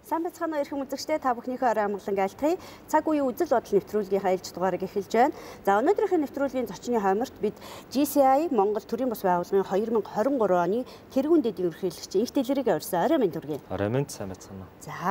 Сайн бацхан эрхэм үзэгчдээ та бүхнийхээ орой амгалан айлтгая. Цаг үеийн үзэл бодол нэвтрүүлгийн ээлж дугаарыг эхэлж байна. За өнөөдрийнхээ нэвтрүүлгийн зочны хамарт бид GCI Монгол төрийн бас байгууллагын 2023 оны тэргуун дэдийн ерөнхийлөгч Инх Дэлгэрийг орьсон. Орой минь дүргий. Орой минь сайн бацхан.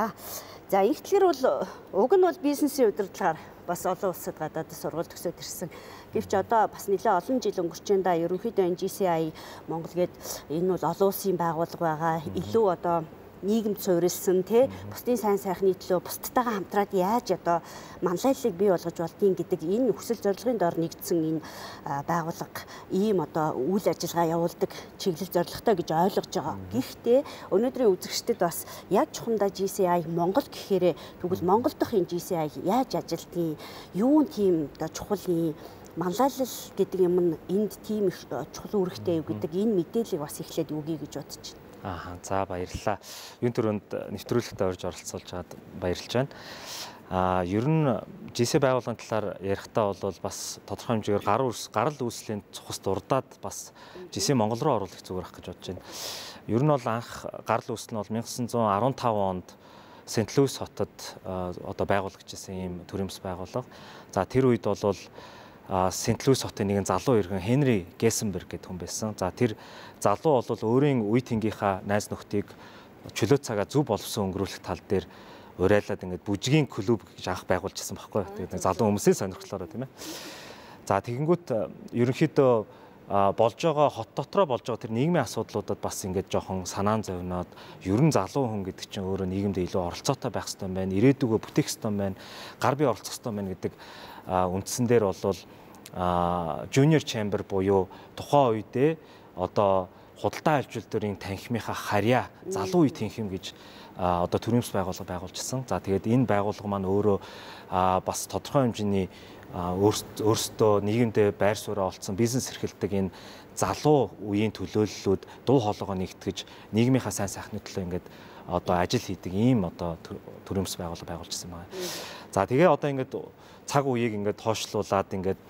За Инх Дэлгэр бол уг нь бол бизнесийн удирдлагаар бас олон улсад гадаад сургууль төгсөөд ирсэн. Гэвч одоо бас нэлээд олон жил өнгөрч байна да. Ерөнхийдөө энэ GCI Монгол гээд энэ бол олон улсын байгууллага байгаа. Илүү одоо нийгэмд суурилсан бусдын сайн сайхны төлөө бусдтайгаа хамтраад яаж одоо манлайллыг бий болгож болдгийг гэдэг энэ хүсэл зорилгын доор нэгдсэн энэ байгууллага ийм одоо үйл ажиллагаа явуулдаг чиглэл зорилготой гэж ойлгож байгаа. Гэхдээ өнөөдрийн үзэгчдэд бас яг чухамдаа GCI Монгол гэхээрээ тэгвэл Монгол дахь энэ GCI яаж ажилтгийг, юу тийм одоо чухал манлайлал гэдэг юм нь энд тийм их чухал үүрэгтэй юу гэдэг энэ мэдээллийг бас эхлээд өгье гэж бодож байна. За баярлалаа. Юун төрөнд нэвтрүүлэгтээ орж оролцуулж байгаад баярлж байна. Ер нь GCI байгууллагын талаар ярихдаа бол бас тодорхой хэмжээгээр гарал үүслийн цухас дурдаад бас GCI Монгол руу оруулах зүгээр ах гэж бодож байна. Ер нь бол анх гарал үүсэл нь бол 1915 онд Сент Луис хотод одоо байгуулагдсан ийм төрийн бас байгууллага. За тэр үед бол Сент Луис хотын нэгэн залуу иргэн Хенри Гессенберг гэдэг хүн байсан. За тэр залуу бол өөрийн үе тэнгийнхаа найз нөхдийг чөлөө цагаа зөв боловсон өнгөрүүлэх тал дээр урайлаад ингээд бүжгийн клуб гэж анх байгуулжсэн байхгүй. Тэгээд залуу хүмүүсийн сонирхлоороо тийм ээ. За тэгэнгүүт ерөнхийдөө болж байгаа хот дотроо болж байгаа тэр нийгмийн асуудлуудад бас ингээд жоохон санаан зовноод ер нь залуу хүн гэдэг чинь өөрөө нийгэмд илүү оролцоотой байх хэрэгтэй байна. Ирээдүгөө бүтээх хэрэгтэй байна. Гар бие оролцох хэрэгтэй байна гэдэг үндсэн дээр бол Junior Chamber буюу тухайн үедээ одоо худалдаа ажилтнуудын танхимынхаа харьяа залуу үе танхим гэж одоо төрийн бас байгууллага байгуулжсэн. За тэгээд энэ байгууллага маань өөрөө бас тодорхой хэмжээний өөрсдөө нийгэмдээ байр сууриа олцсон бизнес эрхэлдэг энэ залуу үеийн төлөөллүүд дуу хоолойгоо нэгтгэж нийгмийнхаа сайн сайхны төлөө ингээд одоо ажил хийдэг ийм одоо төрийн бас байгууллага байгуулжсэн байна. За тэгээ одоо ингээд цаг үеийг ингээд тоошлуулад ингээд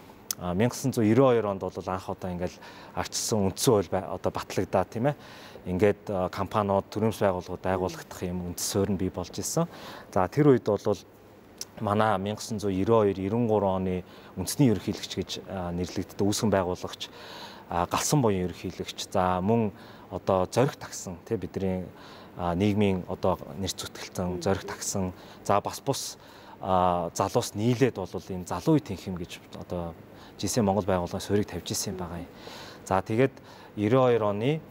1992 онд бол анх одоо ингээд арчсан үндсэн хууль одоо батлагдаа тийм ээ. Ингээд компаниуд төрийн бас байгууллагууд байгуулагдах юм үндс суурь нь бий болж ирсэн. За тэр үед бол манай 1992-93 оны үндэсний ерөнхийлөгч гэж нэрлэгддэг үүсгэн байгуулагч галсан буян ерөнхийлөгч. За мөн одоо зориг тагсан тийм бидний нийгмийн одоо нэр зүтгэлцэн зориг тагсан. За бас бус залуус нийлээд бол энэ залуу үе танхим гэж одоо GCI Монгол байгууллагын суурийг тавьж ирсэн байгаа юм. За тэгээд 92 оны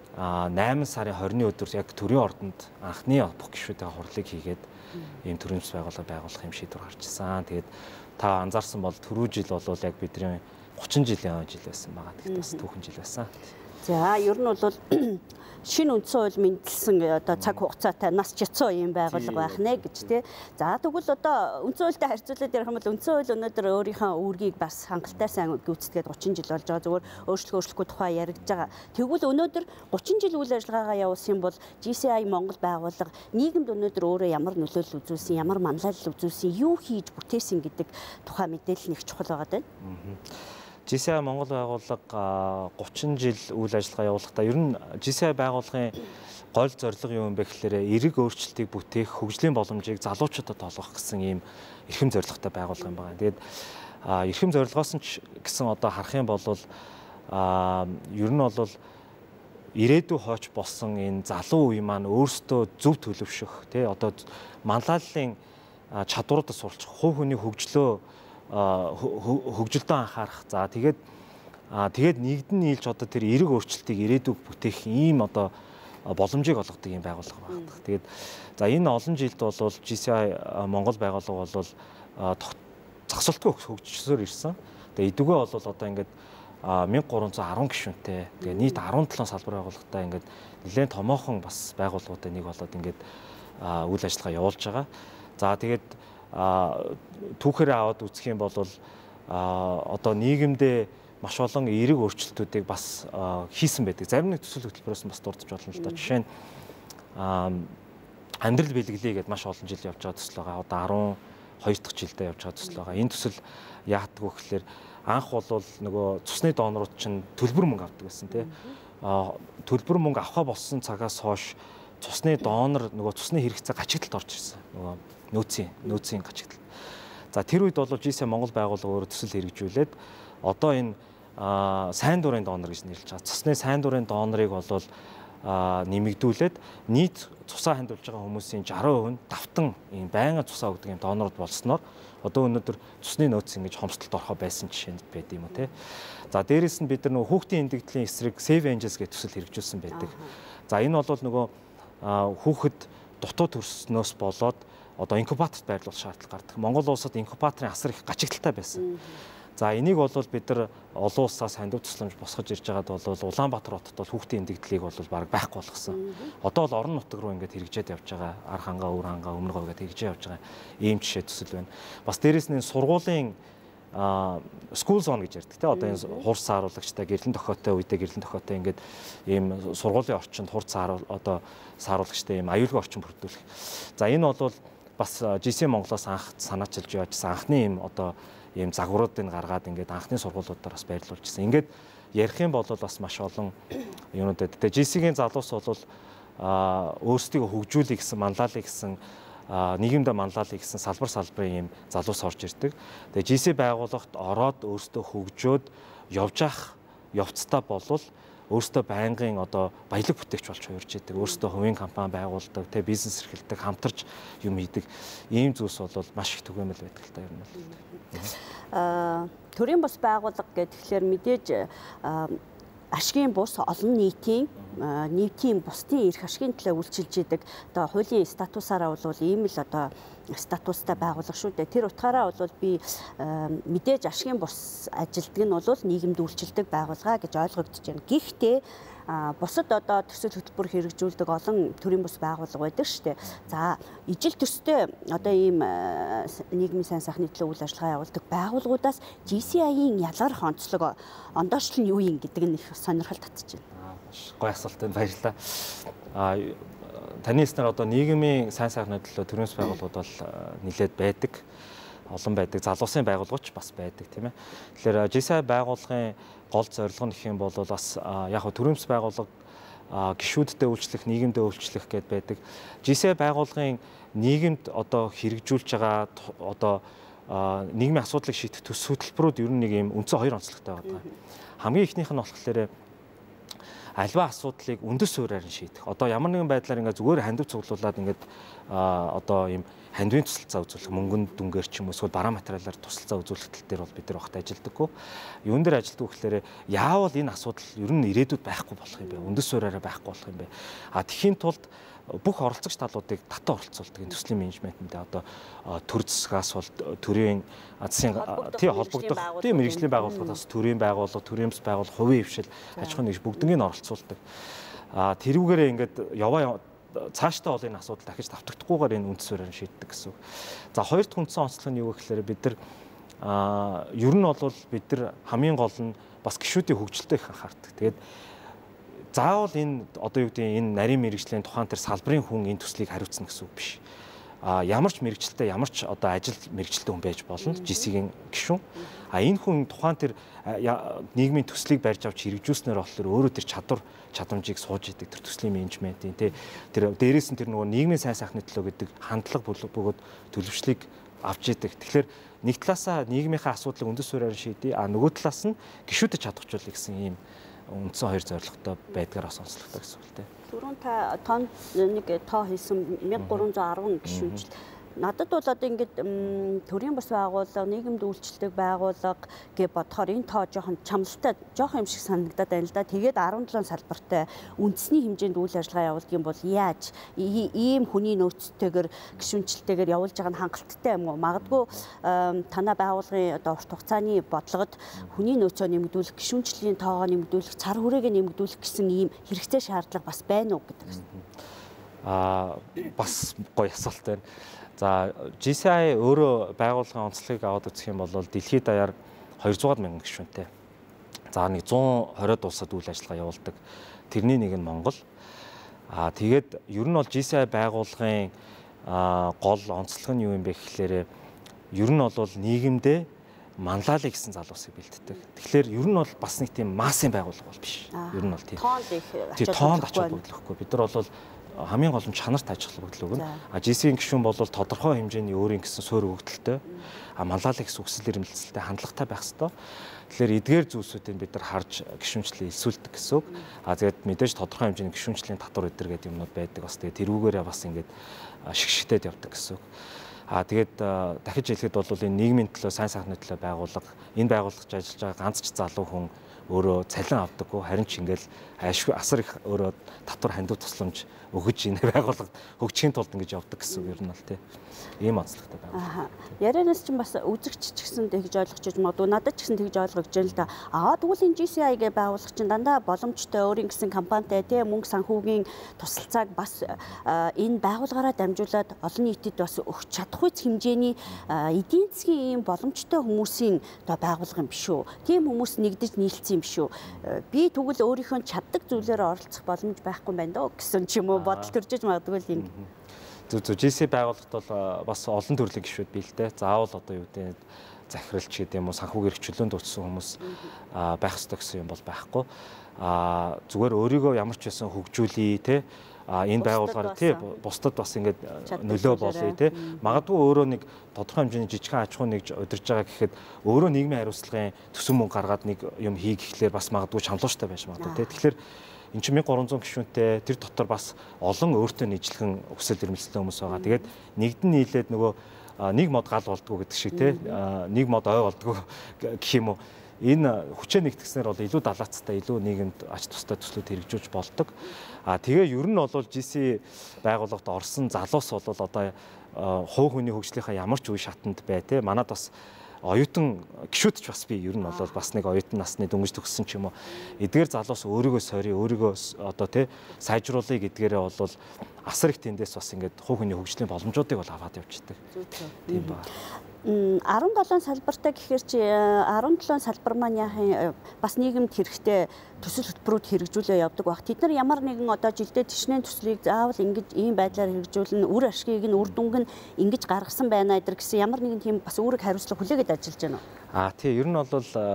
8 сарын 20-ны өдөр яг төрийн ордонд анхны бүх гишүүдийн хурлыг хийгээд ийм төрийн бас байгууллага байгуулах юм шийдвэр гарч ирсэн. Тэгээд та анзаарсан бол түрүү жил бол яг бидний 30 жилийн жил байсан байгаа. Тэгэхээр бас түүхэн жил байсан. За ер нь бол шинэ үндсэн хууль мэндэлсэн одоо цаг хугацаатай нас жицсан юм байгууллага байх нэ гэж тий. За тэгвэл одоо үндсэн хуультай харьцуулаад ярих юм бол үндсэн хууль өнөөдөр өөрийнхөө үүргийг бас хангалттай сайн гүйцэтгээд 30 жил болж байгаа. Зүгээр өөрчлөлтгүй тухай яригдж байгаа. Тэгвэл өнөөдөр 30 жил үйл ажиллагаагаа явуулсан бол GCI Монгол байгууллага нийгэмд өнөөдөр өөрөө ямар нөлөөлөл үзүүлсэн, ямар манлайлал үзүүлсэн, юу хийж бүтээсэн гэдэг тухай мэдээлэл нэг чухал байгаа даа. GCI Монгол байгууллага 30 жил үйл ажиллагаа явуулахдаа ер нь GCI байгууллагын гол зорилго юу юм бэ гэхээр эерэг өөрчлөлтийг бүтээх, хөгжлийн боломжийг залуучуудад олгох гэсэн ийм эрхэм зорилготой байгууллага юм байна. Тэгээд эрхэм зорилгоос нь ч гэсэн одоо харах юм бол ер нь бол ирээдүй хойч болсон энэ залуу үе маань өөрсдөө зөв төлөвшөх, тий одоо манлайллын чадваруудад суралцах, хувь хүний хөгжилдөө анхаарах. За тэгээд нэгдэн нийлж одоо тэр эерэг өөрчлөлтийг ирээдүйг бүтээх ийм одоо боломжийг олгодог юм байгууллага байна. Тэгээд за энэ олон жилд бол GCI Монгол байгууллага бол зогсолтгүй хөгжсөөр ирсэн. Тэгээд эдүгээ бол одоо ингээд 1310 гишүүнтэй. Тэгээд нийт 17 салбар байгууллагатай ингээд нэлээд томоохон бас байгууллагуудаа нэг болоод ингээд үйл ажиллагаа явуулж байгаа. За тэгээд түүхээрээ аваад үзэх юм бол одоо нийгэмдээ маш олон эерэг өөрчлөлтүүдийг бас хийсэн байдаг. Зарим нэг төсөл хөтөлбөрөөс бас дурдж болно л да. Жишээ нь амьдрал бэлгэлээ гэдээ маш олон жил явж байгаа төсөл байгаа. Одоо 12 дахь жилдээ явж байгаа төсөл байгаа. Энэ төсөл яадаг вэ гэхээр анх бол нөгөө цусны донорууд чинь төлбөр мөнгө авдаг гэсэн тийм. Төлбөр мөнгө авахаа болсон цагаас хойш цусны донор нөгөө цусны хэрэгцээ гачигдалд орж ирсэн. Нөгөө нөөцийн гачигдал. За тэр үед бол GCI Монгол байгууллага өөрөө төсөл хэрэгжүүлээд одоо энэ сайн дурын донор гэж нэрлэж байгаа. Цусны сайн дурын донорыг бол нэмэгдүүлээд нийт цусаа хандуулж байгаа хүмүүсийн 60% нь давтан ийм байнгын цусаа өгдөг юм донорууд болсноор одоо өнөөдөр цусны нөөц ингэж хомсдолд орохоо байсан жишээнд байд юм уу те. За дээрэс нь бид нар нөгөө хүүхдийн эндэгдлийн эсрэг Save Angels гэх төсөл хэрэгжүүлсэн байдаг. За энэ бол нөгөө хүүхэд дутуу төрснөөс болоод одоо инкубаторт байрлуулах шаардлага гардаг. Монгол улсад инкубаторын асар их гачигдaltaй байсан. За энийг бол бид нар олон улсаас хандив тусламж босгож ирж байгаад бол Улаанбаатар хотод бол хүүхдийн эндэгдлийг бол баг байхгүй болгосон. Одоо бол орон нутаг руу ингээд хэрэгжээд явж байгаа. Ар хангаа, өвөр хангаа, өмнө говьгээд хэрэгжиж явж байгаа ийм жишээ төсөл байна. Бас дээрэс нь сургуулийн school zone гэж ярьдаг тийм одоо энэ хурц сааруулагчтай гэрлэн тохиотой үедээ гэрлэн тохиотой ингээд ийм сургуулийн орчинд хурц одоо сааруулагчтай ийм аюулгүй орчин бүрдүүлэх. За энэ бол бас GCI Монголоос анх санаачилж яваачсан анхны ийм одоо ийм загваруудыг гаргаад ингээд анхны сургуулиудаар бас байрлуулж ирсэн. Ингээд ярих юм бол бас маш олон юмнуудад. Тэгээ GCI-гийн залуус бол өөрсдийгөө хөгжүүлэх гэсэн манлайлах гэсэн нийгэмдээ манлайлах гэсэн салбарын ийм залуус орж ирдэг. Тэгээ GCI байгууллагт ороод өөрсдөө хөгжөөд явж ах явцтай болвол өөрсдөө байнгын одоо баялаг бүтээгч болж хувирж идэг. Өөрсдөө хувийн компани байгуулдаг, тэ бизнес эрхэлдэг, хамтарч юм хийдэг. Ийм зүйлс бол маш их түгээмэл байдаг л та ер нь бол. Төрийн бус байгууллага гэхэлэр мэдээж ашигын бус олон нийтийн бусдын эрх ашигын төлөө үйлчилж идэг. Одоо хуулийн статусаараа бол ийм л одоо статустай байгууллага шүү дээ. Тэр утгаараа бол би мэдээж ашигын бус ажилтг нь бол нийгэмд үйлчилдэг байгууллага гэж ойлгогдож байна. Гэхдээ бусад одоо төсөл хөтөлбөр хэрэгжүүлдэг олон төрийн бус байгууллага байдаг шүү дээ. За ижил төстэй одоо ийм нийгмийн сайн сайхны төлөө үйл ажиллагаа явуулдаг байгууллагуудаас GCI-ийн ялгарх онцлог ондоошлол нь юу юм гэдэг нь их сонирхол татж байна. Гой асуулт байна. Баярлалаа. Таны эснэр одоо нийгмийн сайн сайхны төлөө төрийн бус байгууллагууд бол нэлээд байдаг. Олон байдаг. Залуусын байгууллагч бас байдаг тийм ээ. Тэгэхээр GCI байгууллагын гол зорилго нь гэх юм бол бас яг төрийн бус байгууллага гишүүддээ үйлчлэх, нийгэмдээ үйлчлэх гэдээ байдаг. GCI байгууллагын нийгэмд одоо хэрэгжүүлж байгаа одоо нийгмийн асуудлыг шийдэх төс хөтөлбөрүүд ер нь нэг юм үндсэн хоёр онцлогтой байгаа. Хамгийн ихнийх нь болохоор альва асуудлыг үндэс суурьаар нь шийдэх. Одоо ямар нэгэн байдлаар ингээд зүгээр хандив цуглуулад ингээд одоо ийм хандивын тусалцаа үзүүлэх, мөнгөнд дүнгээр ч юм уу эсвэл бараа материалаар тусалцаа үзүүлэх тал дээр бол бид нар огт ажилдаггүй. Юун дээр ажилддаг гэхээр яавал энэ асуудал ер нь ирээдүйд байхгүй болох юм бэ? Үндэс суурьаараа байхгүй болох юм бэ? Тэхийн тулд бүх оролцогч талуудыг татан оролцуулдаг энэ төслийн менежментэндээ одоо төр засгаас бол төрийн засгийн холбогдох мэргэжлийн байгууллагаас төрийн байгууллага, төрийн бус байгууллага, хувийн хвшил, аж ахуйн нэгж бүгднийг нь оролцуулдаг. Тэрүүгээрээ ингээд яваа цаашдаа бол энэ асуудал дахиж давтагдахгүйгээр энэ үндэс суурьаар шийддэг гэсэн үг. За хоёр дахь үндсэн онцлог нь юу гэхээр бид нар ер нь бол бид нар хамгийн гол нь бас гишүүдийн хөгжилтэй их анхаардаг. Тэгээд заавал энэ одоо юу гэдэг энэ нарийн мэргэжлийн тухайн тэр салбарын хүн энэ төслийг хариуцна гэсэн үг биш. Ямар ч мэргэжилтэй, ямар ч одоо ажил мэргэжилтэй хүн байж болно GCI-гийн гишүүн. Энэ хүн тухайн тэр нийгмийн төслийг барьж авч хэрэгжүүлснээр болохоор өөрөө тэр чадамжийг сууж идэг тэр төслийн менежментийн тэр дээрээс нь тэр нөгөө нийгмийн сайн сайхны төлөө гэдэг хандлага бөгөөд төлөвшлийг авч идэг. Тэгэхээр нэг талаасаа нийгмийнхаа асуудлыг үндэс суурьаар шийдэе. Нөгөө талаас нь гишүүдэд чадахжуулах гэсэн ийм үндсэн хоёр зорилготой байдгаар бас онцлогтой гэсэн үг л дээ. Түрүүн та тоонд нэг тоо хийсэн 1310 гишүүнжил. Надад бол одоо ингээд төрийн бус байгууллага, нийгэмд үйлчлдэг байгууллага гэж бодохоор энэ тоо жоохон чамлалтай, жоохон юм шиг санагдаад байна л да. Тэгээд 17 салбартай үндэсний хэмжээнд үйл ажиллагаа явуулдаг юм бол яаж ийм хүний нөөцтэйгээр гишүүнчлэлтэйгээр явуулж байгаа нь хангалттай юм уу? Магадгүй танай байгууллагын одоо урт хугацааны бодлогод хүний нөөцөө нэмэгдүүлэх, гишүүнчлийн тоогоо нэмэгдүүлэх, цар хүрээг нэмэгдүүлэх гэсэн ийм хэрэгцээ шаардлага бас байна уу гэдэг юм. Бас гоё асуулт байна. За GCI өөрөө байгууллагын онцлогийг аваад үзэх юм бол дэлхийд даяар 200 мянган гишүүнтэй. За нэг 120 улсад үйл ажиллагаа явуулдаг. Тэрний нэг нь Монгол. Тэгээд ер нь бол GCI байгууллагын гол онцлог нь юу юм бэ гэхлээр ер нь бол нийгэмдээ манлайлал гэсэн залуусыг бэлддэг. Тэгэхээр ер нь бол бас нэг тийм массын байгууллага бол биш. Ер нь бол тийм. Тоонд ачаал бүгдлэхгүй. Бид нар бол хамгийн гол нь чанарт ажиллах өгдлөг нь. GC-ийн гишүүн бол тодорхой хэмжээний өөрийн гэсэн суурь өгөгдөлтэй, манлайлах гэсэн үсэл эрмэлзэлтэй хандлагатай байх ёстой. Тэгэхээр эдгээр зүйлсүүдийг бид нар харж гишүүнчлэлийг элсүүлдэг гэсэн үг. Тэгээд мэдээж тодорхой хэмжээний гишүүнчлэлийн татвар өдр гэдэг юмнууд байдаг. Бас тэгээд тэрүүгээрээ бас ингээд шигшгтэд явдаг гэсэн үг. Тэгээд дахиж хэлэхэд бол энэ нийгмийн төлөө сайн сайхны төлөө байгууллага энэ байгууллагч ажиллаж байгаа ганц ч залуу хүн өөрөө цалин авдаггүй, харин ч ингээл асар их өөрөө татвар хандив тусламж өгөж энэ байгууллагад хөгжихийн тулд ингэж явдаг гэсэн үг юм л тий. Ийм онцлогтой байна. Ярианаас ч бас үзэгч ч гэсэн тэгж ойлгож магадгүй, надад ч гэсэн тэгж ойлгож байна л да. Тэгвэл энэ GCI гэ байгууллага чинь дандаа боломжтой өөрийн гэсэн компанитай тий мөнгө санхүүгийн тусалцааг бас энэ байгууллагаараа дамжуулаад олон нийтэд бас өгч чадах үс хэмжээний эдийн засгийн ийм боломжтой хүмүүсийн одоо байгууллага юм биш үү? Тийм хүмүүс нэгдэж нийлцсэн юм биш үү? Би тэгвэл өөрийнхөө чаддаг зүйлээр оролцох боломж байхгүй байна дөө гэсэн ч юм уу бодол төржиж магадгүй л юм. Зөв GC байгууллагт бол бас олон төрлийн гишүүд бий л дээ. Заавал одоо юу гэдэг захиралч гэдэг юм уу санхүүгийн эрхчлөөнд утсан хүмүүс байх ёстой гэсэн юм бол байхгүй. Зүгээр өөрийгөө ямар ч байсан хөгжүүлээ те энэ байгууллагаар тий бусдад бас ингээд нөлөө болъё тий магадгүй өөрөө нэг тодорхой хэмжээний жижигхэн аж ахуй нэгж удирж байгаа гэхэд өөрөө нийгмийн хариуцлагын төсөв мөнгө гаргаад нэг юм хий гэхлээр бас магадгүй чамлууштай байж магадгүй тий тэгэхээр эн чинь 1300 гишүүнтэй тэр дотор бас олон өөртөө нийжлэхэн өсөл ирмэлцэлтэй хүмүүс байгаа. Тэгээд нэгдэн нийлээд нөгөө нэг мод гал болдгоо гэдэг шиг тий нэг мод ой болдгоо гэх юм уу. Энэ хүчээ нэгтгэснээр бол илүү далаацтай, илүү нийгэмд ач тустай төслүүд хэрэгжүүлж болдог. Тэгээ ер нь бол GC байгууллагад орсон залуус бол одоо хувь хүний хөгжлийнхаа ямар ч үе шатанд бай тий. Манад бас оюутан гишүүд ч бас би ер нь бол бас нэг оюутан насны дөнгөж төгссөн ч юм уу. Эдгээр залуус өөрийгөө сорьё, өөрийгөө одоо тий сайжруулъя гэдгээрээ бол асар их тэндээс бас ингээд хувь хүний хөгжлийн боломжуудыг бол аваад явчихдаг. Тийм ба. 17 салбартай гэхээр чи 17 салбар маань яахын бас нийгэмд хэрэгтэй төсөл хөтөлбөрүүд хэрэгжүүлээ явдаг баг. Тэд нар ямар нэгэн одоо жилдээ тишнээ төслийг заавал ингэж ийм байдлаар хэрэгжүүлнэ, үр ашгийг нь үр дүнг нь ингэж гаргасан байна эдэр гэсэн ямар нэгэн тийм бас үүрэг хариуцлага хүлээгээд ажиллаж байна уу? Тий, ер нь бол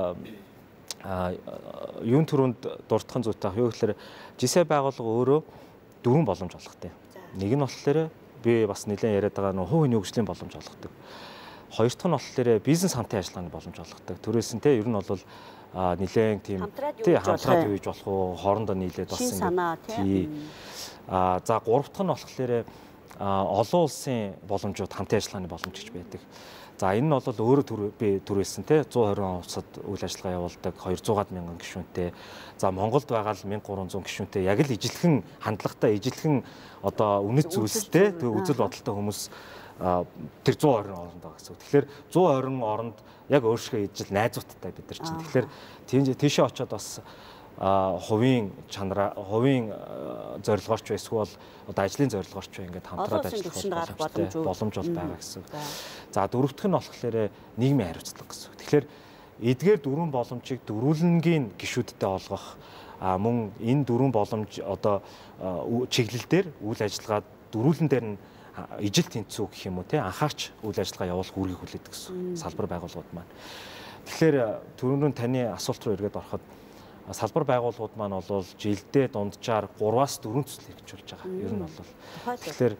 юун төрөнд дурдхан зүйтэй юу гэхээр GC байгууллага өөрөө дөрвөн боломж олготой. Нэг нь болохоор би бас нэлээд яриад байгаа нөх хувийн хөгжлийн боломж олгодог. Хоёр дахь нь болохоор бизнес хамтын ажиллагааны боломж олгодог. Төрөөс нь те ер нь бол нэлээд тийм хамтраад юу гэж болох уу, хоорондоо нийлээд бас ингэ. За гурав дахь нь болохоор олон улсын боломжууд хамтын ажиллагааны боломж гэж байдаг. За энэ нь бол өөрөө би түрүүлсэн те 120 улсад үйл ажиллагаа явуулдаг 200-аад мянган гишүүнтэй. За Монголд байгаа л 1300 гишүүнтэй яг л ижилхэн хандлагатай ижилхэн одоо үнэт зүйлстэй үзэл бодолтой хүмүүс тэр 120 оронд байгаа гэсэн. Тэгэхээр 120 оронд яг өөрсгөө ижил найзуудтай бид нар чинь. Тэгэхээр тийшээ очиод бас хувийн чанараа, хувийн зорилгоорч эсвэл одоо ажлын зорилгоорч ингээд хамтраад ажиллах боломж бол байгаа гэсэн. За дөрөв дэх нь болохоор нийгмийн хариуцлага гэсэн. Тэгэхээр эдгээр дөрвөн боломжийг дөрвөлнгийн гишүүдтэй олгох мөн энэ дөрвөн боломж одоо чиглэл дээр үйл ажиллагаа дөрвөлн дээр нь ижил тэнцүү гэх юм уу те анхаарч үйл ажиллагаа явуулах үүргийг хүлээдэг гэсэн салбар байгууллагууд маань. Тэгэхээр түрүүн таны асуулт руу эргээд ороход салбар байгууллагууд маань бол жилдээ дунджаар 3-аас 4 төсөл хэрэгжүүлж байгаа. Ер нь бол. Тэгэхээр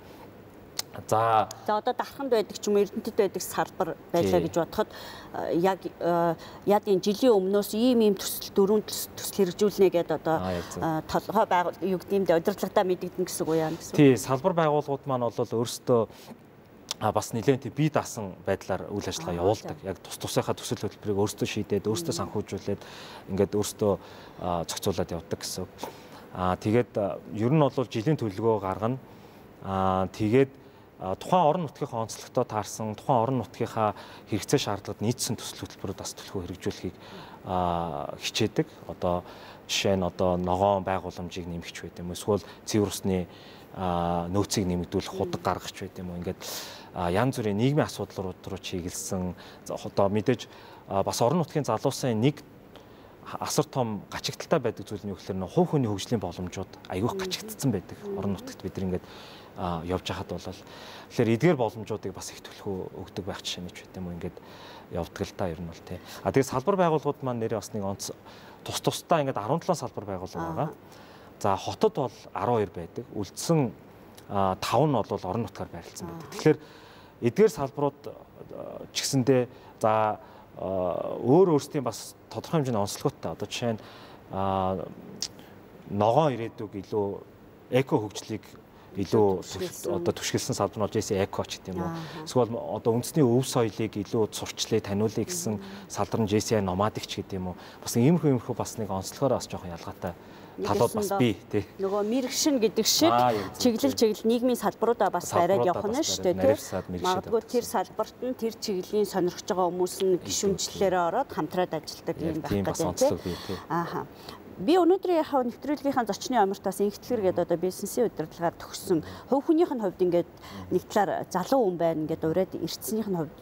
за одоо дарханд байдаг ч юм уу Эрдэнэтэд байдаг салбар байлаа гэж бодоход яг энэ жилийн өмнөөс ийм төсөл 4 төсөл хэрэгжүүлнэ гэдээ одоо толгой байгуул юу гэдэг юм дэ удирдлагатаа мэдэгдэн гэсэн үг яа гэсэн. Тий, салбар байгууллагууд маань бол өөрсдөө бас нэлээд бие даасан байдлаар үйл ажиллагаа явуулдаг. Яг тусынхаа төсөл хөтөлбөрийг өөрсдөө шийдээд, өөрсдөө санхүүжүүлээд ингээд өөрсдөө зохицуулаад явдаг гэсэн. Тэгээд ер нь бол жилийн төлөвлөгөө гаргана. Тэгээд тухайн орон нутгийнхаа онцлогтой таарсан, тухайн орон нутгийнхаа хэрэгцээ шаардлагад нийцсэн төсөл хөтөлбөрүүд бас төлөвлөгөө хэрэгжүүлэхийг хичээдэг. Одоо жишээ нь одоо ногоон байгууламжийг нэмэгч байт юм. Эсвэл цэвэр усны нөөцийг нэмэгдүүлэх худаг гаргахч байт юм уу. Ингээд янз бүрийн нийгмийн асуудлууд руу чиглэсэн одоо мэдээж бас орон нутгийн залуусын нэг асар том гачигдaltaй байдаг зүйл нь юу гэхээр хувь хүний хөгжлийн боломжууд аягүйх гачигдсан байдаг. Орон нутагт бид ингээд явж хахад бол тэгэхээр эдгээр боломжуудыг бас их төлхөө өгдөг байх жишээ нь ч байт юм уу. Ингээд явдаг л та ер нь бол тий. Тэгээд салбар байгууллагууд маань нэрээ бас нэг онц тусдаа ингээд 17 салбар байгууллага байгаа. За хотод бол 12 байдаг. Үлдсэн 5 нь бол орон нутгаар байрлалсан байдаг. Тэгэхээр эдгээр салбарууд ч гэсэндээ за өөр өөрсдийн бас тодорхой хэмжээний онцлогтой. Одоо жишээ нь ногоон ирээдүг илүү эко хөгжлийг илүү одоо түшгэлсэн салбар нь бол JC Eco ч гэдэг юм уу. Эсвэл одоо үндэсний өв соёлыг илүү зурчлаа, таниулъя гэсэн салбар нь JCI Nomadic ч гэдэг юм уу. Бас иймэрхүү бас нэг онцлогоор бас жоохон ялгаатай талууд бас бий тий. Нөгөө мэрэгшин гэдэг шиг чиглэл нийгмийн салбаруудаа бас бариад явах нь шүү дээ тий. Магадгүй тэр салбарт нь тэр чиглэлийн сонирхож байгаа хүмүүс нь гишүүнчлэлээрээ ороод хамтраад ажилладаг юм байх гэдэг тий. Ааха. Би өнөөдрийн яхаа нэвтрүүлгийнхаа зочны амртаас инхтлэр гэдэг одоо бизнесийн удирдлагаар төгссөн хувь хүнийх нь хувьд ингээд нэг талаар залуу хүн байна ингээд ураад ирцнийх нь хувьд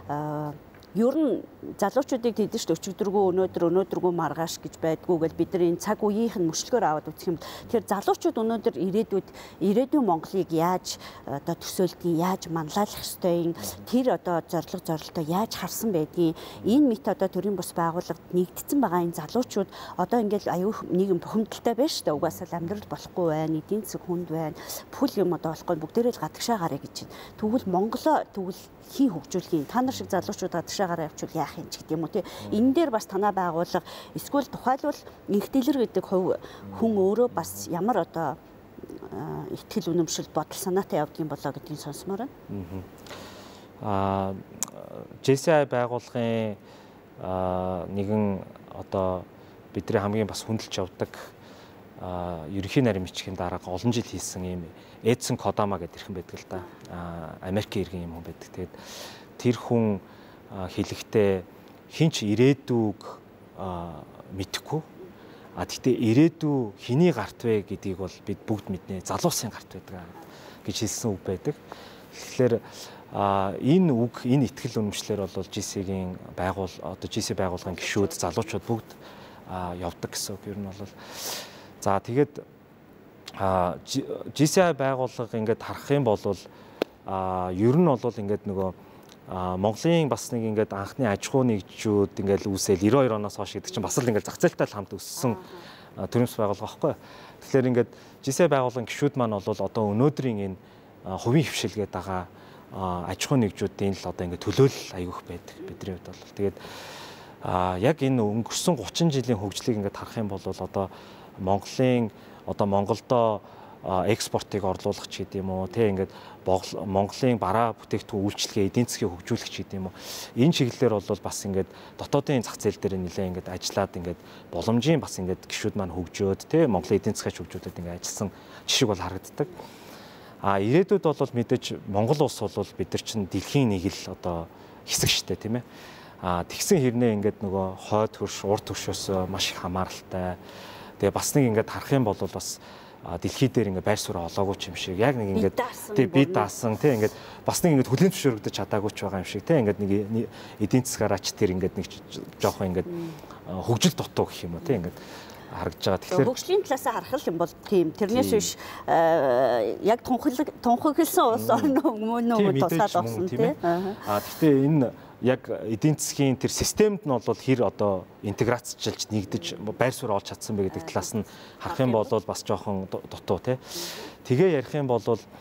ер нь залуучуудыг тэдэж өчигдөргөө өнөөдргөө маргааш гэж байдгүй гэл бид нар энэ цаг үеийнх нь мөчлөгөөр аваад үзэх юм. Тэгэхээр залуучууд өнөөдөр ирээдүйн Монголыг яаж одоо төсөөлтийн яаж манлайлах ёстой тэр одоо зорилтоо яаж харсан байдгийг энэ мэт одоо төрийн бус байгууллагад нэгдсэн байгаа энэ залуучууд одоо ингээл аюу нийгэм бухимдалтай байна шүү дээ. Угаасаа амьдрал болохгүй байна, эдийн засаг хүнд байна, пул юм одоо болохгүй бүгдээрээ л гадагшаа гараа гэж байна. Тэгвэл Монголоо хий хөгжүүлэх та нар шиг залуучууд гадагшаагаар явуул яах юм ч гэдэг юм уу тий. Энэ дээр бас танаа байгууллага эсвэл тухайлбал инх дэлгэр гэдэг хувь хүн өөрөө бас ямар одоо ихтгэл үнэмшил бодол санаатай явдгийн болоо гэдгийг сонсомоор байна. JCI байгууллагын нэгэн одоо бидний хамгийн бас хүндэлж явдаг ерөнхий нарийн бичгийн дарга олон жил хийсэн юм Эдсон Кодама гэдэг ирхэн байдаг л да. Америкийн иргэн юм хүн байдаг. Тэгээд тэр хүн хэлэхдээ хинч ирээдүг мэдэхгүй. Гэхдээ ирээдүй хэний гарт вэ гэдгийг бол бид бүгд мэднэ. Залуусын гарт байдаг гэж хэлсэн үг байдаг. Тэгэхээр энэ үг, энэ ихтгэл үнэмшлэр бол JC-ийн одоо JC байгууллагын гишүүд, залуучууд бүгд явдаг гэсэн үг. Ер нь бол за тэгээд JCI байгууллага ингээд харах юм бол ер нь бол ингээд нөгөө Монголын бас нэг ингээд анхны аж ахуй нэгжүүд ингээд үүсэл 92 оноос хойш гэдэг чинь бас л ингээд зах зээлтэй хамт өссөн төрийн бас байгууллага байхгүй. Тэгэхээр ингээд JCI байгууллагын гишүүд маань бол одоо өнөөдрийн энэ хувийн хвшилгээд байгаа аж ахуй нэгжүүдийн л одоо ингээд төлөөлөл аягүйх байдаг бидний хувьд бол. Тэгээд яг энэ өнгөрсөн 30 жилийн хөгжлийг ингээд харах юм бол одоо Монголдо экспортыг орлуулах ч гэдэг юм уу тий ингээд Монголын бараа бүтээгдэхүүн үйлчлэгээ эдийн засгийг хөгжүүлэх ч гэдэг юм уу энэ чиглэлээр бол бас ингээд дотоодын зах зээл дээр нэлээд ингээд ажиллаад ингээд боломжийн бас ингээд гишүүд маань хөгжөөд тий Монголын эдийн засгийг хөгжүүлээд ингээд ажилласан жишг бол харагддаг. Ирээдүйд бол мэдээж Монгол улс бол бид нар чинь дэлхийн нэг л одоо хэсэг штэ тийм ээ. Тэгсэн хэрнээ ингээд нөгөө хойд хөрш, урд хөршөөс маш их хамааралтай. Тэгээ бас нэг ингээд харах юм бол бас дэлхий дээр ингээд байр суурь олоогүй ч юм шиг яг нэг ингээд тий би даасан тий ингээд бас нэг ингээд хүлээн зөвшөөрөгдөж чадаагүй ч байгаа юм шиг тий ингээд нэг эдийн засгаараач тэр ингээд нэг жоохон ингээд хөгжил дутуу гэх юм уу тий ингээд харагдж байгаа. Тэгэхээр хөгжлийн талаас харах юм бол тийм тэрнээс биш яг тунхагласан улс орн өмнө туслаад авсан тий. Гэхдээ энэ яг эдийн засгийн тэр системд нь бол хэр одоо интеграцжилж нэгдэж байр суурь олж чадсан бэ гэдэг талаас нь харах юм бол бас жоохон дутуу тий. Тэгээ ярих юм бол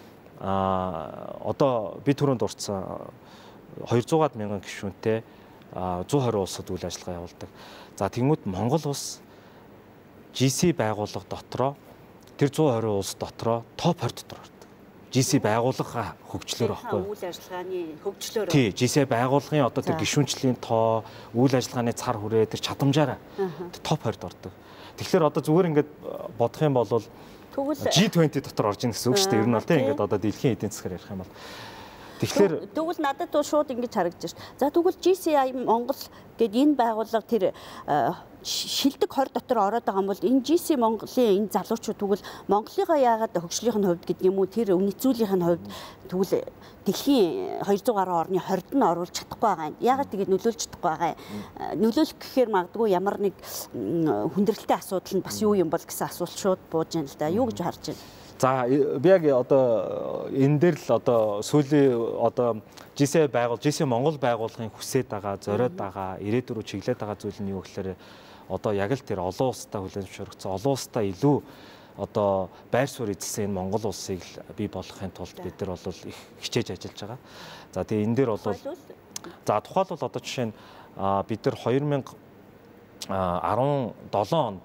одоо би түрүүнд дурдсан 200-аад мянган гишүүнтэй 120 улсад үйл ажиллагаа явуулдаг. За тэгмүүд Монгол улс JC байгууллага дотроо тэр 120 улс дотроо топ 20 дотор ордог. JC байгууллага хөгжлөөр байхгүй. Үйл ажиллагааны хөгжлөөр. Тий, JC байгууллагын одоо тэр гишүүнчлийн тоо, үйл ажиллагааны цар хүрээ тэр чадамжаараа топ 20-д ордог. Тэгэхээр одоо зүгээр ингээд бодох юм бол G20 дотор орж ийн гэсэн үг шүү дээ. Ер нь бол тий ингээд одоо дэлхийн эдийн засгаар ярих юм бол. Тэгэхээр тэгвэл надад шууд ингэж харагдаж шүү. За тэгвэл JCI Монгол гэдэг энэ байгууллага тэр шилдэг 20 дотор ороод байгаа юм бол энэ JC Монголын энэ залуучууд тэгвэл Монголынхаа яагаад хөгжлийнх нь хувьд гэдэг юм уу тэр үнэцүүлийнх нь хувьд тэгвэл дэлхийн 200 гаруй орны 20-д нь оруулж чадахгүй байгаа юм. Яагаад тэгээд нөлөөлж чадахгүй байгаа юм? Нөлөөлөх гэхээр магадгүй ямар нэг хүндрэлтэй асуудал нь бас юу юм бол гэсэн асуулт шууд бууж яана л да. Юу гэж харж байна? За би яг одоо энэ дээр л одоо сүүлийн одоо JC Монгол байгууллагын хүсээд байгаа, зориод байгаа, ирээдүйн рүү чиглээд байгаа зүйл нь юу гэхээр одоо яг л тэр олон улстай хүлээн зөвшөөрөгдсөн, олон улстай илүү одоо байр суурь эзэлсэн энэ Монгол улсыг бий болгохын тулд бид нар бол их хичээж ажиллаж байгаа. За тэгээ энэ дээр бол за тухайлбал одоо жишээ нь бид нар 2017 онд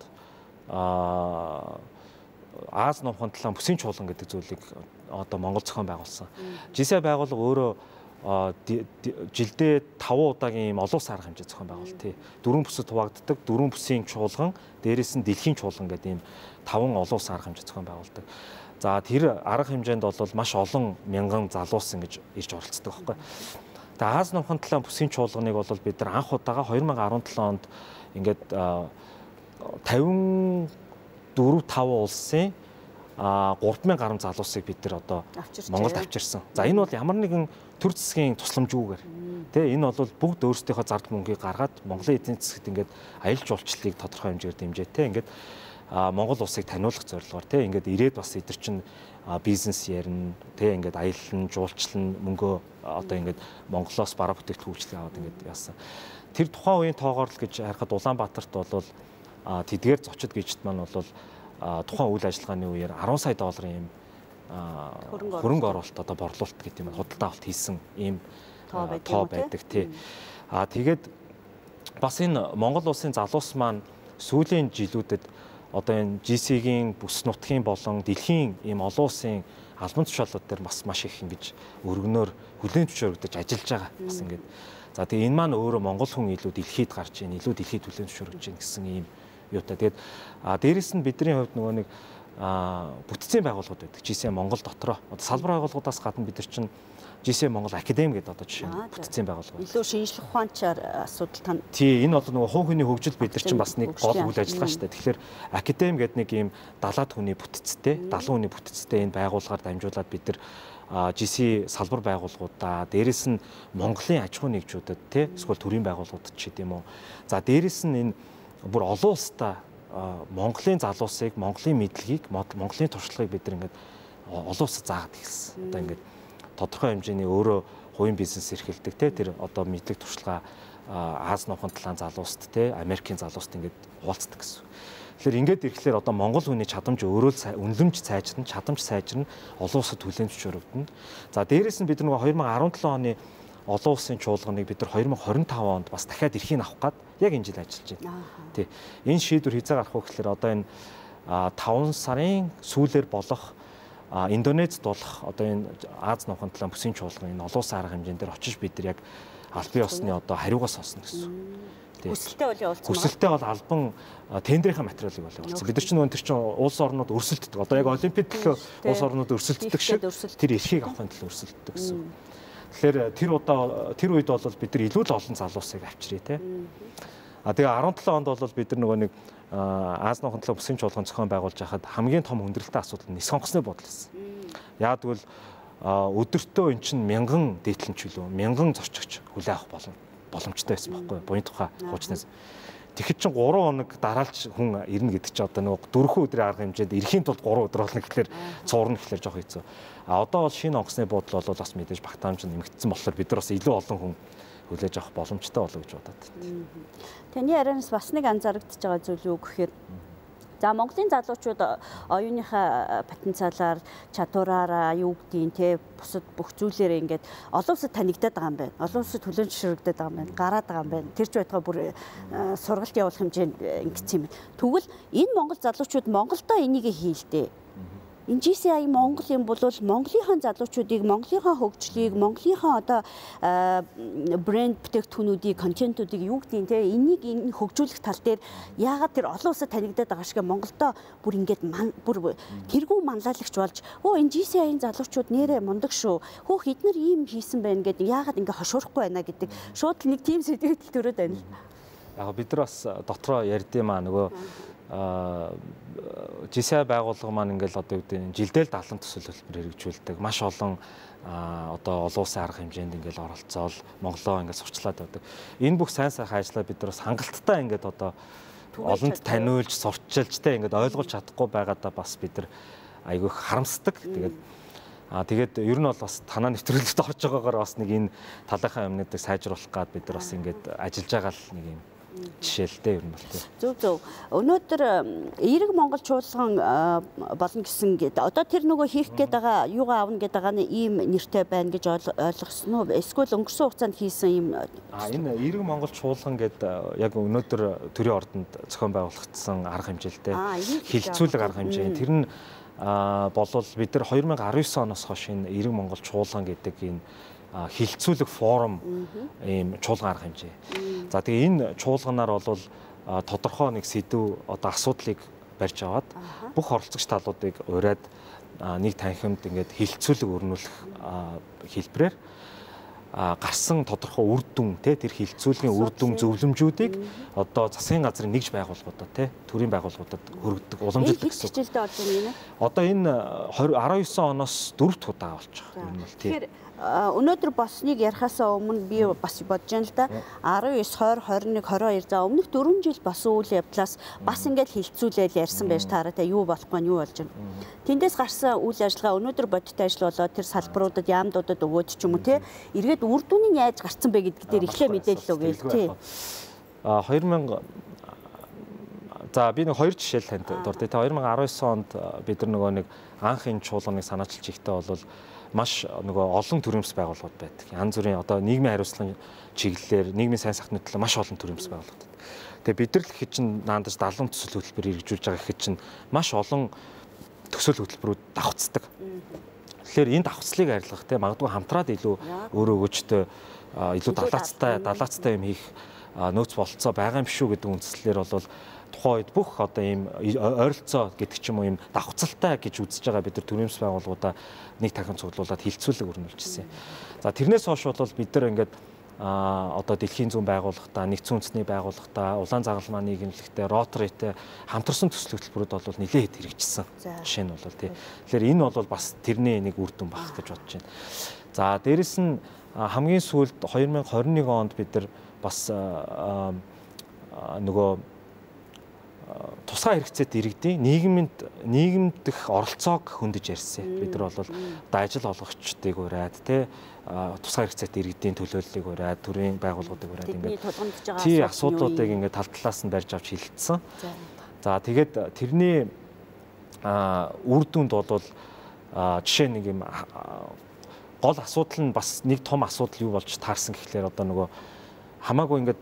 Аз номхон талаан бүсийн чуулган гэдэг зүйлийг одоо Монгол зохион байгуулсан. GCI байгууллага өөрөө жилдээ 5 удаагийн ийм олон улсын арга хэмжээ зохион байгуулалт тий. 4 бүсэд хуваагддаг, 4 бүсийн чуулган, дээрээс нь дэлхийн чуулган гэдэг ийм 5 олон улсын арга хэмжээ зохион байгуулдаг. За тэр арга хэмжээнд бол маш олон мянган залуус ингэж ирж оролцдог байхгүй. Тэгээ Аз номхон талаан бүсийн чуулганыг бол бид нар анх удаага 2017 онд ингээд 54-5 улсын 3000 гаруй залуусыг бид нар одоо Монголд авчирсан. За энэ бол ямар нэгэн төр засгийн тусламжгүйгээр тий энэ бол бүгд өөрсдийнхөө зард мөнгийг гаргаад Монголын эдийн засгт ингээд аялал жуулчлалыг тодорхой хэмжээгээр дэмжээ тий ингээд Монгол улсыг таниулах зорилгоор тий ингээд ирээд бас эдгэр чинь бизнес ярина тий ингээд аялал жуулчлал мөнгөө одоо ингээд Монголоос бараа бүтээгдэхүүн аваад ингээд яасан. Тэр тухайн үеийн тоогоор л гэж харахад Улаанбаатарт бол тэдгээр зочид гişт маань бол тухайн үйл ажиллагааны үеэр 10 сая долларын юм хөрөнгө оруулалт одоо борлуулалт гэдэг юм худалдаа авалт хийсэн ийм тоо байдаг тий. Тэгээд бас энэ Монгол улсын залуус маань сүүлийн жилүүдэд одоо энэ GC-гийн бүс нутгийн болон дэлхийн ийм олон улсын албан тушаалууд дээр бас маш их ингэж өргөнөөр хүлээн зөвшөөрөгдөж ажиллаж байгаа бас ингэж. За тэгээ энэ маань өөрөө монгол хүн илүү дэлхийд гарч ийн илүү дэлхийд хүлээн зөвшөөрөж ийн гэсэн ийм юутай. Тэгээд дээрэс нь бидний хувьд нөгөө нэг бүтцийн байгууллагууд байдаг. GCI Монгол дотроо одоо салбар байгууллагуудаас гадна бид нар чинь GCI Монгол Академи гэдэг одоо жишээ нь бүтцийн байгууллага. Илүү шинжлэх ухаанчаар асуудал тань. Тий, энэ бол нөгөө хувь хүний хөгжил бид нар чинь бас нэг гол үйл ажиллагаа шүү дээ. Тэгэхээр Академи гэдэг нэг ийм 70-аад хүний бүтцтэй, 70 хүний бүтцтэй энэ байгууллагаар дамжуулаад бид нар GC салбар байгууллагуудаа дээрэс нь Монголын аж ахуй нэгжүүдэд тий эсвэл төрийн байгууллагуудад ч гэдэм үү. За дээрэс нь энэ бүр олон улстай Монголын залуусыг, Монголын мэдлэгийг, Монголын туршлагыг бид нар ингээд олон улсад заагаад эхэлсэн. Одоо ингээд тодорхой хэмжээний өөрөө хувийн бизнес эрхэлдэг те тэр одоо мэдлэг туршлага Аз номхон талаан залууст те Америкийн залууст ингээд хуваалцдаг гэсэн. Тэгэхээр ингээд ирэхлээр одоо Монгол хүний чадамж өөрөө л үнэлэмж сайжирна, чадамж сайжирна, олон улсад хүлээн зөвшөөрөгдөнө. За дээрэс нь бид нар 2017 оны олон улсын чуулганыг бид нар 2025 онд бас дахиад эрхийг авах гээд яг энэ жил ажиллаж байна. Тий. Энэ шийдвэр хязгаар гарах вэ гэхээр одоо энэ 5 сарын сүүлээр болох Индонезид болох одоо энэ Аз номхон талаан бүсийн чуулган энэ олон улсын арга хэмжээнд дээр очиж бид нар яг аль бие усны одоо хариугаа сонсно гэсэн. Хүсэлтэй бол явуулсан. Хүсэлтэй бол албан тендерийн материалыг бол явуулсан. Бид нар чинь тэр чинь улс орнууд өрсөлддөг. Одоо яг олимпиад төлөө улс орнууд өрсөлддөг шиг тэр эрхийг авахын төлөө өрсөлддөг гэсэн. Тэгэхээр тэр үед бол бид нар илүү л олон залуусыг авчирээ те. Тэгээ 17 онд бол бид нар нөгөө нэг Аз номхон талаан бүсийн чуулган зохион байгуулж байхад хамгийн том хүндрэлтэй асуудал нь нис сонгосны бодол байсан. Яа тэгвэл өдөртөө эн чинь мянган дээдлэмчлүү, мянган зорчигч хүлээ авах боломжтой байсан байхгүй буян тухай хуучнаас. Тэгэхэд чинь 3 хоног дараалж хүн ирнэ гэдэг чинь одоо нөгөө 4 өдрийн арга хэмжээнд ирэхийн тулд 3 өдөр болно гэхэлэр цуурна гэхэлэр жоох хэцүү. Одоо бол шинэ онгоцны бодол бол бас мэдээж багтаамж нэмэгдсэн болохоор бид нар бас илүү олон хүн хүлээж авах боломжтой болов гэж бодоод байна. Таны ярианаас бас нэг анзаарэгдэж байгаа зүйл юу гэхээр за Монголын залуучууд оюуныхаа потенциалаар чадвараараа юу гэдгийг те бусад бүх зүйлээрээ ингээд олон улсад танигдаад байгаа юм байна. Олон улсад хүлээн зөвшөөрөгдөд байгаа юм байна. Гараад байгаа юм байна. Тэр ч байтугай бүр сургалт явуулах хэмжээнд ингэсэн юм байна. Тэгвэл энэ монгол залуучууд Монголдоо энийг хийлдэ. Энэ GCI Монгол юм бол Монголынхаа залуучуудыг, Монголынхаа хөгжлийг, Монголынхаа одоо брэнд бүтээгдэхүүнүүдийг, контентуудыг юу гэдгийг те энийг хөгжүүлэх тал дээр яагаад тэр олон улсад танигдаад байгаа шиг Монголдоо бүр ингээд бүр тэргүй манлайлагч болж энэ GCI-ийн залуучууд нэрээ мундаг шүү. Хөөх эднэр ийм хийсэн байна гэдэг яагаад ингээд хошуурахгүй байна гэдэг шууд нэг тийм сэдвэд төрөөд байна. Яг бид нар бас дотроо ярьдээ маа нөгөө GCI байгууллага маань ингээл одоо юу гэдэг жилдээ л 70 төсөл хөтөлбөр хэрэгжүүлдэг. Маш олон одоо олон улсын арга хэмжээнд ингээл оролцоол Монголоо ингээл сурчлаад байдаг. Энэ бүх сайн сайхан ажлаа бид нар бас хангалттай ингээд одоо олонд таниулж, сурчилж те ингээд ойлгуулж чадахгүй байгаадаа бас бид нар айгүй харамсдаг. Тэгээд ер нь бол бас танаа нэвтрүүлэгт орж байгаагаар бас нэг энэ талынхаа юмнуудыг сайжруулах гад бид нар бас ингээд ажиллаж байгаа л нэг юм жишээлтэй ер нь бол тийм. Зөв. Өнөөдөр эерэг Монгол чуулган болно гэсэн гээд одоо тэр нөгөө хийх гээд байгаа юугаа авна гээд байгаа нь ийм нэртэй байна гэж ойлгосон уу? Эсвэл өнгөрсөн хугацаанд хийсэн ийм энэ эерэг Монгол чуулган гээд яг өнөөдөр төрийн ордонд зохион байгуулагдсан арга хэмжээлтэй хилцүүлэг арга хэмжээ. Тэр нь болвол бид нар 2019 оноос хойш энэ эерэг Монгол чуулган гэдэг энэ хилцүүлэг форум ийм чуулган арга хэмжээ. За тэгээ энэ чуулганаар бол тодорхой нэг сэдв одоо асуудлыг барьж аваад бүх оролцогч талуудыг ураад нэг танхимд ингээд хилцүүлэг өрнүүлэх хэлбэрээр гарсан тодорхой үр дүн тэр хилцүүлгийн үр дүн зөвлөмжүүдийг одоо засгийн газрын нэгж байгууллагуудад төрийн байгууллагуудад хүргэдэг уламжилдаг гэсэн. Хичээлдээ болж байна юм. Одоо энэ 19 оноос 4 дахь удаа болж байгаа юм бол тийм. Өнөөдөр босныг ярихаасаа өмнө би бас бодож байна л да. 19, 20, 21, 22 за өмнөх 4 жил босон үйл явдлаас бас ингээд хилцүүлэл ярьсан байж таараатай юу болох вэ, юу болж байна. Тэндээс гарсан үйл ажиллагаа өнөөдөр бодиттой ажил болоод тэр салбаруудад яамдуудад өгөөд ч юм уу те эргээд үр дүн нь яаж гарцсан бэ гэдг дээр эхлээ мэдээлэл өгөөл тий. 2000 за би нэг 2 жишээл танд дуртай. 2019 онд бид нар нөгөө нэг анх энэ чуулганыг санаачилж ихтэй бол маш нөгөө олон төрөмс байгууллагууд байдаг. Янз бүрийн одоо нийгмийн хариуцлагын чиглэлээр нийгмийн сайн сайхны төлөө маш олон төрөмс байгууллагууд. Тэгээ бид нар л ихэд чинь наандаж 70 төсөл хөтөлбөр хэрэгжүүлж байгаа ихэд чинь маш олон төсөл хөтөлбөрүүд давхцдаг. Тэгэхээр энэ давхцлыг арилгах магадгүй хамтраад илүү өөрөө өгөөжтэй илүү далаацтай юм хийх нөөц бололцоо байгаа юм шүү гэдэг үндслээр бол тухайн үед бүх одоо ийм ойролцоо гэдэг ч юм уу ийм давхцалтай гэж үзэж байгаа бид нар төрөмс байгууллагуудаа нэг дахин цуглуулад хилцүүлэг өрнүүлжсэн. За тэрнээс хойш бол бид нар ингээд одоо дэлхийн зүүн байгууллагатаа, нэгдсэн үндэсний байгууллагатаа, улаан загалмаа нийгэмлэгтэй, Ротаритэй хамтарсан төсөл хөтөлбөрүүд бол нэлээд хэрэгжсэн. Жишээ нь бол тий. Тэгэхээр энэ бол бас тэрний нэг үр дүн байх гэж бодож байна. За дээрэс нь хамгийн сүүлд 2021 онд бид нар бас нөгөө тусгай хэрэгцээтэй иргэдийн нийгэмд дэх оролцоог хөндөж ярьсан. Бид нар бол одоо ажил олгогчдыг ураад тусгай хэрэгцээтэй иргэдийн төлөөллийг ураад төрийн байгууллагуудыг ураад ингээд тий асуудлуудыг ингээд тал талаас нь барьж авч хилцсэн. За тэгээд тэрний үр дүнд бол жишээ нэг юм гол асуудал нь бас нэг том асуудал юу болж таарсан гэхлээр одоо нөгөө хамаагүй ингээд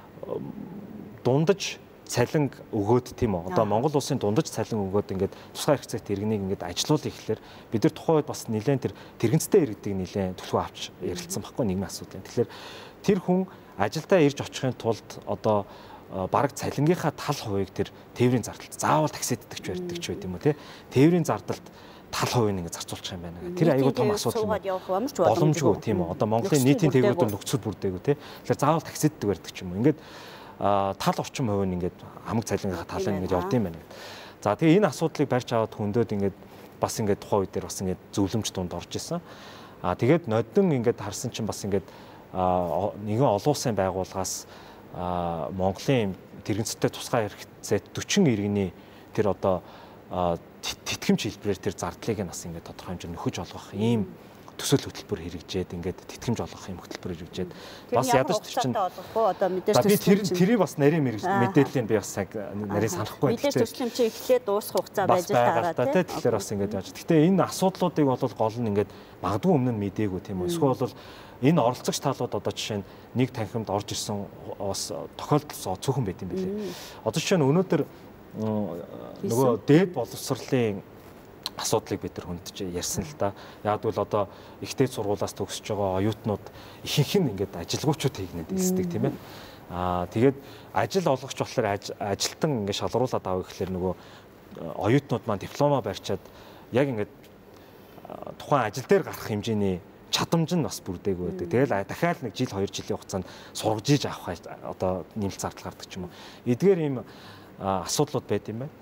дундаж цалин өгөөд тийм үү. Одоо Монгол улсын дундаж цалин өгөөд ингээд тусгай хэрэгцээтэй иргэнийг ингээд ажилуулъя гэхлээр бид нар тухайн үед бас нэлээд тэр тэрэгцтэй иргэдийг нэлээд төлхөө авч ярилцсан байхгүй нийгмийн асуудал. Тэгэхээр тэр хүн ажилдаа ирж очихын тулд одоо бараг цалингийнхаа тал хувийг тэр тээврийн зардалд заавал таксиддаг ч барьдаг ч байт юм уу тий. Тээврийн зардалд тал хувийг ингээд зарцуулчих юм байна. Тэр айгүй том асуудал юм. Боломжгүй тийм үү. Одоо Монголын нийтийн тээврүүд нөхцөл бүрдээгүй тий. Тэгэхээр заавал таксиддаг барьдаг ч юм уу. Ингээд тал орчим хувь нь ингээд хамаг цалингийнхаа талыг ингээд явд юм байна. За тэгээ энэ асуудлыг барьж аваад хөндөд ингээд бас ингээд тухайн үед дээр бас ингээд зөвлөмж дунд орж исэн. Тэгээд нодон ингээд харсан чинь бас ингээд нэгэн олон улсын байгууллагаас Монголын тэрэгцтэй тусгай хэрэгцээт 40 иргэний тэр одоо тэтгэмж хэлбэрээр тэр зардлыг нь бас ингээд тодорхой хэмжээнд нөхөж олгох ийм төсөл хөтөлбөр хэрэгжээд ингээд тэтгэмж олгох юм хөтөлбөр хэрэгжээд бас ядаж чинь одоо мэдээж би тэрийг бас нарийн мэдээллийг би бас яг нарийн санахгүй мэдээж төсөл хэмжээ эхлээд дуусах хугацаа байж таараа тий. Тэгэхээр бас ингээд яаж. Гэхдээ энэ асуудлуудыг бол гол нь ингээд магадгүй өмнө нь мдээгүй тийм үү. Эсвэл бол энэ оролцогч талууд одоо жишээ нь нэг танхимд орж ирсэн бас тохиолдол цөөхөн байт юм билээ. Одоо жишээ нь өнөөдөр нөгөө дээд боловсролын асуудлыг бид нар хүндж ярьсан л да. Яг бол одоо ихтэй сургуулиас төгсөж байгаа оюутнууд ихэнх нь ингээд ажилгүйчүүд хийгнэд эсдэг тийм ээ. Тэгээд ажил олгогч болохоор ажилтан ингээд шалруулаад авах гэхэлэр нөгөө оюутнууд маань диплома барьчаад яг ингээд тухайн ажил дээр гарах хэмжээний чадамж нь бас бүрдээгүй байдаг. Тэгэл дахиад нэг жил 2 жилийн хугацаанд сургаж иж авах одоо нэмэлт зардал гардаг ч юм уу. Эдгээр ийм асуудлууд байд юм байна.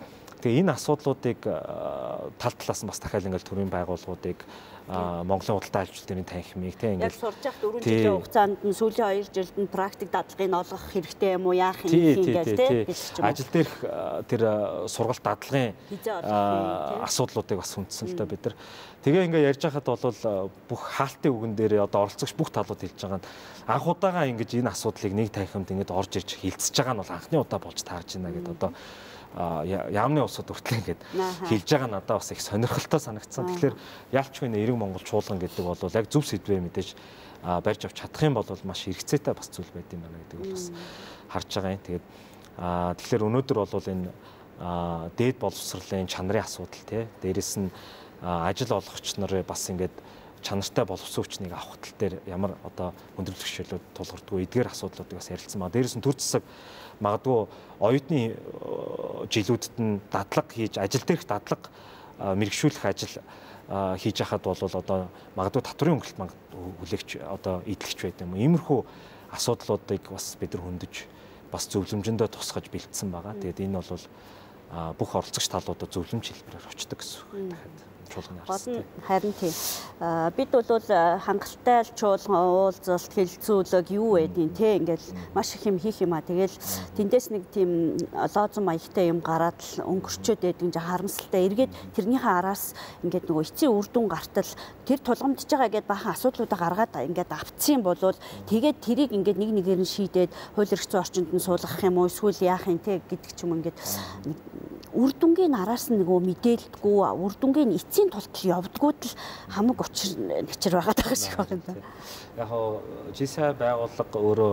Тэгээ энэ асуудлуудыг тал талаас нь бас дахиад ингээл төрийн байгууллагуудыг Монголын худалдаа ажилчдын танхимыг тийм ингээд сурч явах 4 жилийн хугацаанд нь сүүлийн 2 жилд нь практик дадлагыг олгох хэрэгтэй юм уу яах юм ингээд тийм ажил дээрх тэр сургалт дадлагын асуудлуудыг бас хүндсэн л да бид нар. Тэгээ ингээд ярьж байхад бол бүх хаалтын үгэн дээр одоо оролцогч бүх талууд хэлж байгаа нь анх удаага ингэж энэ асуудлыг нэг танхимд ингээд орж ирж хилцэж байгаа нь бол анхны удаа болж таарж байна гэдэг одоо яамны улсууд хүртэл ингээд хэлж байгаа надад бас их сонирхолтой санагдсан. Тэгэхээр ялчгүй нэ эрэг Монгол чуулган гэдэг бол яг зөв сэдвээ мэдээж барьж авч чадах юм бол маш хэрэгцээтэй бас зүйл байд юм байна гэдэг бол бас харж байгаа юм. Тэгээд тэгэхээр өнөөдөр бол энэ дээд боловсролын чанарын асуудал тий дээрэс нь ажил олгогч нарын бас ингээд чанартай боловсон хүчнийг авах тал дээр ямар одоо өндөрлөх жишээлүүд тулгардгүй эдгээр асуудлуудыг бас ярилцсан ба дээрэс нь төр засаг магадгүй оюутны жилүүдэд нь дадлага хийж ажил дээрх дадлага мэрэгшүүлэх ажил хийж хахад бол одоо магадгүй татврын өнгөлт хүлээгч одоо идэлгч байд юм. Иймэрхүү асуудлуудыг бас бид нар хөндөж бас зөвлөмжөндөө тусгаж бэлдсэн байгаа. Тэгээд энэ бол бүх оролцогч талуудад зөвлөмж хэлбэрээр очдог гэсэн үг дахиад чуулганы харсан. Харин тийм бид бол хангалттай чуулган уулзалт хэлэлцүүлэг юу байдیں۔ Тэ ингээл маш их юм хийх юм а. Тэгэл тэндээс нэг тийм лоозон маягтай юм гараад л өнгөрчөөд байдаг жаа харамсалтай. Эргээд тэрнийхээ араас ингээд нөгөө эцсийн үр дүн гартал тэр тулгамдж байгаа гэдээ бахан асуудлуудаа гаргаад ингээд авцсан болвол тэгээд тэрийг ингээд нэг нэгээр нь шийдээд хууль эрх зүйн орчинд нь суулгах юм уу эсвэл яах юм те гэдэг ч юм ингээд үр дүнгийн араас нь нөгөө мэдээлдэггүй үр дүнгийн эцсийн тултал явдгууд л хамаг учир начир байгаа даа шиг байна. Яг хоо GCI байгууллага өөрөө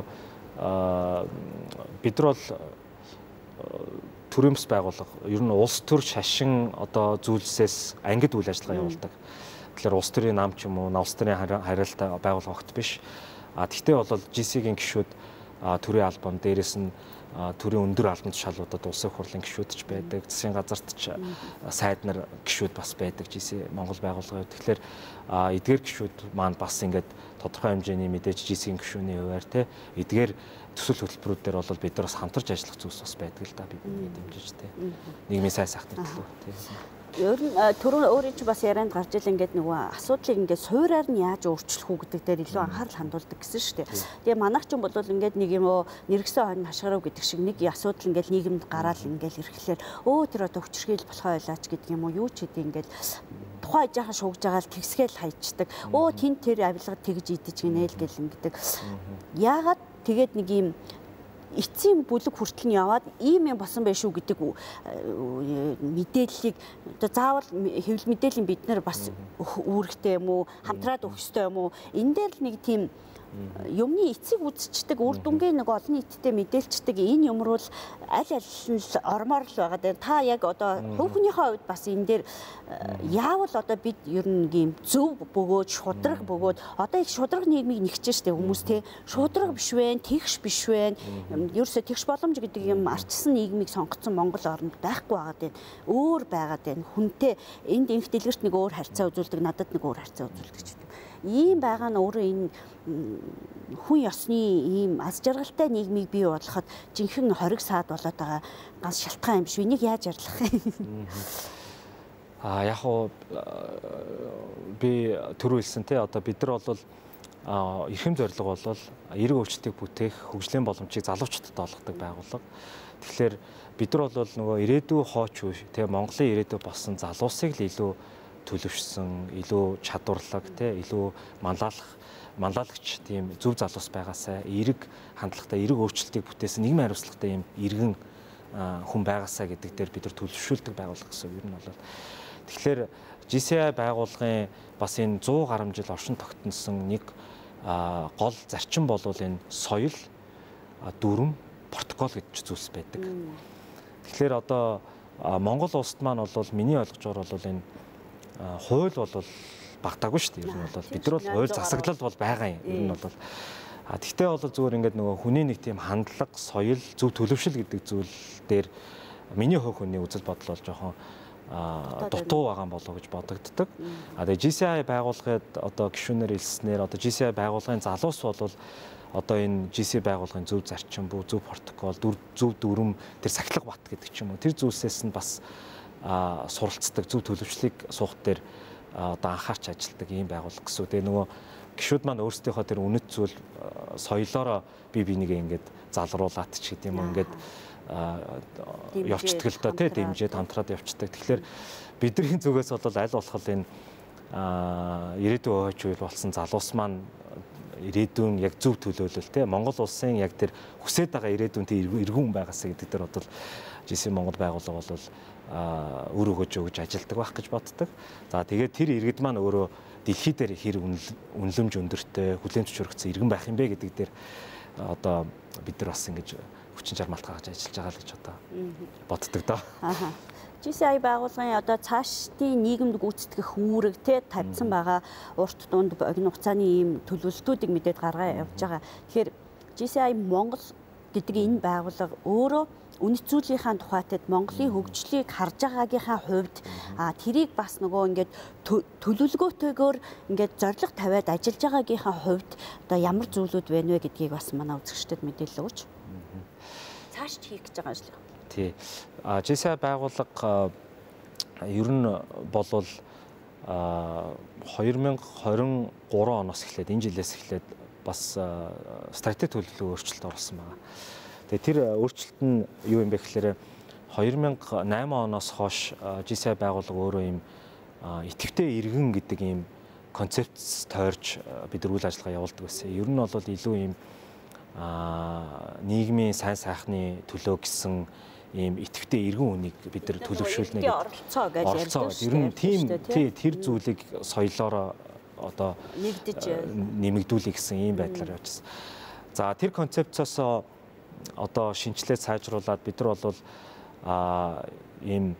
бид нар бол төрийн бас байгууллага ер нь улс төр шашин одоо зүйлсээс ангид үйл ажиллагаа явуулдаг. Тэгэхээр улс төрийн нам ч юм уу, улс төрийн хариалтай байгууллага огт биш. Тэгтээ бол GC-ийн гишүүд төрийн албан дээрээс нь төрийн өндөр албан тушаалуудад улсын хурлын гишүүд ч байдаг, засгийн газарт ч сайд нар гишүүд бас байдаг GC Монгол байгууллагын. Тэгэхээр эдгээр гишүүд маань бас ингээд тодорхой хэмжээний мэдээж GC-ийн гишүүний хувьар те эдгээр төсөл хөтөлбөрүүдээр бол бид нар бас хамтарч ажиллах зүйлс бас байдаг л да бид ингээд дэмжиж те. Нийгмийн сайн сайхны төлөө те. Ер нь түрүүн өөрөө ч бас ярианд гарч ил ингээд нөгөө асуудлыг ингээд суураар нь яаж өөрчлөх үү гэдэг дээр илүү анхаарал хандуулдаг гэсэн шүү дээ. Тэгээ манайх ч юм бол ингээд нэг юм уу нэргсэн хойно хашгирав гэдэг шиг нэг асуудал ингээд нийгэмд гараал ингээд ирэхлээр тэр одоо хүчрхийл болохоо ойлаач гэдэг юм уу юу ч гэдэг ингээд тухайн жаахан шуугж байгаа л тэгсгээл хайчдаг. Тэн тэр авилгад тэгж идэж гинэ л гэл ингэдэг. Яагаад тэгээд нэг юм эцсийн бүлэг хүртэл нь яваад ийм юм болсон байх шүү гэдэг мэдээллийг одоо заавал хэвлэл мэдээллийн бид нар бас үүрэгтэй юм уу хамтраад өгөх ёстой юм уу энэ дээр л нэг тийм юмны эцсийг үзчихдэг үр дүнгийн нэг олон нийтэд мэдээлцдэг энэ юм руу л аль аль нь ормоор л байгаа дээр та яг одоо хүүхнийхээ хувьд бас энэ дээр яавал одоо бид ер нь ийм зөв бөгөөд шудраг бөгөөд одоо их шудраг нийгмийг нэгчэн штэ хүмүүс те шудраг биш вэ тэгш биш вэ ерөөсө тэгш боломж гэдэг юм арчсан нийгмийг сонгоцсон Монгол орнд байхгүй байгаад байна өөр байгаад байна хүнтэй энд инх дэлгэрт нэг өөр харьцаа үзүүлдэг надад нэг өөр харьцаа үзүүлдэг ч гэдэг ийм байгаа нь өөрөө энэ хүн ёсны ийм аз жаргалтай нийгмийг бий болгоход жинхэнэ хориг саад болоод байгаа ганц шалтгаан юм биш. Энийг яаж арилгах юм? Яг уу би түрүү хэлсэн те одоо бид нар бол эрхэм зорилго бол эрэг өөрчлөлтийг бүтээх хөгжлийн боломжийг залуучуудад олгодог байгууллага. Тэгэхээр бид нар бол нөгөө ирээдүйн хооч үе те Монголын ирээдүй болсон залуусыг л илүү төлөвшсөн, илүү чадварлаг те илүү манлайлагч тийм зөв залуус байгаасаа эрэг хандлагатай эрэг өөрчлөлтийг бүтээсэн нийгмийн хариуцлагатай юм иргэн хүн байгаасаа гэдэг дээр бид нар төлөвшүүлдэг байгууллага гэсэн юм бол тэгэхээр GCI байгууллагын бас энэ 100 гаруй жил оршин тогтносон нэг гол зарчим бол энэ соёл дүрм протокол гэж зүйлс байдаг. Тэгэхээр одоо Монгол улсад маань бол миний ойлгож байгаа бол энэ хууль бол багтаагүй шүү дээ. Ер нь бол бид нар бол хууль засаглал бол байгаа юм. Ер нь бол тэгтээ бол зүгээр ингээд нөгөө хүний нэг тийм хандлага, соёл, зөв төлөвшил гэдэг зүйл дээр миний хувь хүний үзэл бодол бол жоохон дутуу байгаа болоо гэж бодогддог. Тэгээ GCI байгууллагад одоо гишүүнээр хэлснээр одоо GCI байгууллагын залуус бол одоо энэ GCI байгууллагын зөв зарчим, зөв протокол, зөв дүрм, тэр сахилга бат гэдэг ч юм уу. Тэр зүйлсээс нь бас суралцдаг, зөв төлөвчлийг суух дээр одоо анхаарч ажилладаг ийм байгууллага гэсэн. Тэгээ нөгөө гишүүд маань өөрсдийнхөө тэр үнэт зүйл соёлоороо бие бинийгээ ингээд залруулаад ч гэдэм юм ингээд явцтгэлдөө тий дэмжиж хамтраад явцдаг. Тэгэхээр бидний зүгээс бол аль болох энэ ирээдүйн хойч үйл болсон залуус маань ирээдүйн яг зөв төлөөлөл тий Монгол улсын яг тэр хүсэж байгаа ирээдүйнтэй эргүүн байгаасаа гэдэг дээр бол GC Монгол байгууллага бол өр өгөөж өгж ажилдаг байх гэж боддог. За тэгээд тэр иргэд маань өөрөө дэлхий дээр хэр үнэлэмж өндөртэй хүлээн зөвшөөрөгдсөн иргэн байх юм бэ гэдэг дээр одоо бид нар бас ингэж хүчин чармаалт гаргаж ажиллаж байгаа л гэж одоо боддог доо. GCI байгууллагын одоо цаашдын нийгэмд гүйцэтгэх үүрэг те тавьсан байгаа урт дунд богино хугацааны ийм төлөвлөлтүүдийг мэдээд гаргаа явж байгаа. Тэгэхээр GCI Монгол гэдэг энэ байгууллага өөрөө үнэт зүйлийнхаа тухайд Монголын хөгжлийг харж байгаагийнхаа хувьд тэрийг бас нөгөө ингээд төлөвлөгөөтэйгээр ингээд зорилго тавиад ажиллаж байгаагийнхаа хувьд одоо ямар зүйлүүд байна вэ гэдгийг бас манай үзэгчдэд мэдээлэл өгч. Цаашд хийх гэж байгаа ажил. Тий. GCI байгууллага ер нь болвол 2023 оноос эхлээд энэ жилээс эхлээд бас стратеги төлөвлөгөө өөрчлөлт оруулсан байна. Тэгээ тэр өөрчлөлт нь юу юм бэ гэхээр 2008 оноос хойш GCI байгууллага өөрөө ийм идэвхтэй иргэн гэдэг ийм концепт тойрж бид нар үйл ажиллагаа явуулдаг байсан. Ер нь бол илүү ийм нийгмийн сайн сайхны төлөө гэсэн ийм идэвхтэй иргэн үнийг бид нар төлөвшүүлнэ гэдэг оролцоо гэж ярьдаг. Ер нь тийм тэр зүйлийг соёлоороо одоо нэмэгдүүлэх гэсэн ийм байдлаар явжсан. За тэр концепцоос одоо шинжилгээ сайжруулад бид нар бол ийм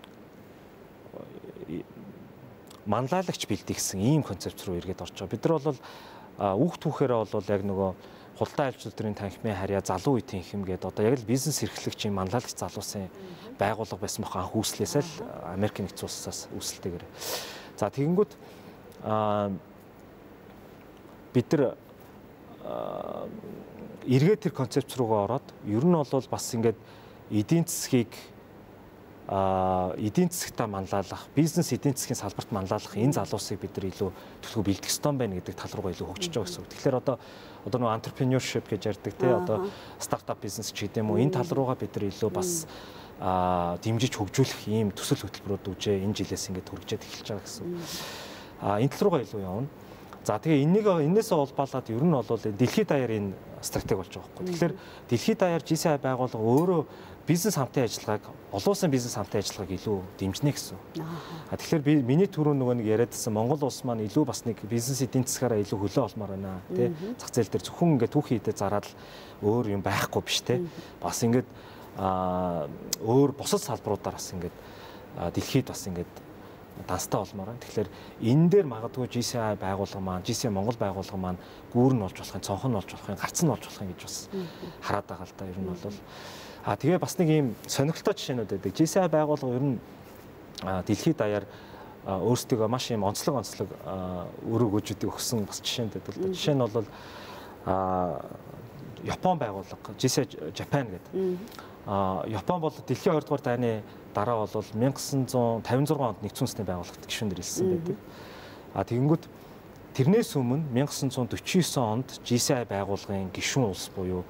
манлайлагч бэлдэх гэсэн ийм концепц руу эргээд орж байгаа. Бид нар бол хүүхд түүхээрээ бол яг нөгөө худалдаа аж үйлдвэрийн танхимын харьяа залуу үеийн хэм гээд одоо яг л бизнес эрхлэгчийн манлайлагч залуусын байгууллага байсан бохоо анх үүслээсээ л Америк нэгдсэн улсаас үүсэлтэйгээр. За тэгэнгүүт бид нар эргээд тэр концепц руугаа ороод ер нь бол бас ингээд эдийн засгийг эдийн засгтаа манлайлах, бизнес эдийн засгийн салбарт манлайлах энэ залуусыг бид нар илүү төлөв бэлдэх ёстой байна гэдэг тал руугаа илүү хөгжиж байгаа гэсэн үг. Тэгэхээр одоо нөгөө entrepreneurship гэж ярьдаг тий одоо стартап бизнес ч гэдэм үү энэ тал руугаа бид нар илүү бас дэмжиж хөгжүүлэх ийм төсөл хөтөлбөрүүд үүжээ энэ жилээс ингээд хөргөжөд эхэлж байгаа гэсэн. Энэ тал руугаа илүү явна. За тэгээ энээсээ улбаалаад ер нь бол дэлхийд даяар энэ стратеги болж байгаа байхгүй. Тэгэхээр дэлхийд даяар GCI байгууллага өөрөө бизнес хамтын ажиллагааг олон улсын бизнес хамтын ажиллагааг илүү дэмжинэ гэсэн. Тэгэхээр миний түрүү нөгөө нэг яриадсан Монгол улс маань илүү бас нэг бизнес эдийн засгаараа илүү хөлөө олмоор байна тий. Зах зээл дээр зөвхөн ингээд түүхий хідэ зараад л өөр юм байхгүй биш тий. Бас ингээд өөр бусад салбаруудаар бас ингээд дэлхийд бас ингээд данстай олмоор байна. Тэгэхээр энэ дээр магадгүй GCI байгууллага маань, GCI Монгол байгууллага маань гүүр нь болж болох юм, цонхон нь болж болох юм, гарц нь болж болох юм гэж бас хараад байгаа л да. Ер нь бол тэгээ бас нэг ийм сонирхолтой жишээнүүд байдаг. GCI байгууллага ер нь дэлхийд даяар өөрсдөө маш ийм онцлог өрөө өгөөжүүдийг өгсөн бас жишээнд байдаг л да. Жишээ нь бол Япон байгууллага GCI Japan гэдэг. Япон бол дэлхийн 2 дугаар дайны дараа бол 1956 онд нэгдсэн үндэсний байгууллагт гишүүн дээр илсэн байдаг. Тэгэнгүүт тэрнээс өмнө 1949 онд GCI байгууллагын гишүүн улс буюу